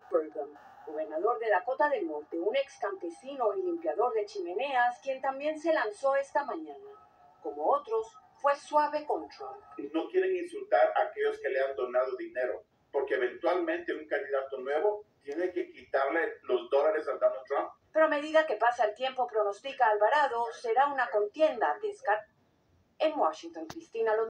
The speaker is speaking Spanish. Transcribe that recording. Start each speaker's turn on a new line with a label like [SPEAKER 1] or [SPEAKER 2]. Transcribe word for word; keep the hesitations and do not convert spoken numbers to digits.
[SPEAKER 1] Burgum, gobernador de Dakota del Norte, un ex campesino y limpiador de chimeneas, quien también se lanzó esta mañana. Como otros, fue suave con Trump.
[SPEAKER 2] No quieren insultar a aquellos que le han donado dinero, porque eventualmente un candidato nuevo tiene que quitarle los dólares a Donald Trump.
[SPEAKER 1] Pero a medida que pasa el tiempo, pronostica Alvarado, será una contienda descartada. En Washington, Cristina Lozano.